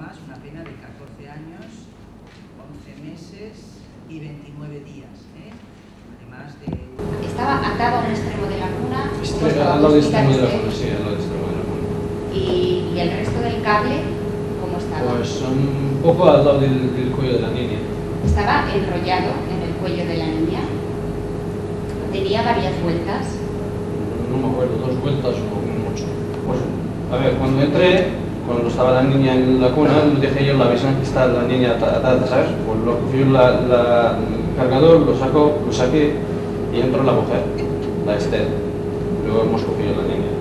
más, una pena de 14 años, 11 meses y 29 días. Además de... ¿Estaba atado a un extremo de la cuna? Al lado del extremo de la cuna, sí, al lado del extremo de la cuna. ¿Y el resto del cable cómo estaba? Pues un poco al lado del cuello de la niña. ¿Estaba enrollado en el cuello de la niña? ¿Tenía varias vueltas? No me acuerdo, 2 vueltas o mucho. Pues, a ver, cuando entré, cuando estaba la niña en la cuna, dejé yo la visión que está la niña atada, ¿sabes? Pues lo cogí el cargador, lo saqué y entró la mujer, la Esther. Luego hemos cogido la niña.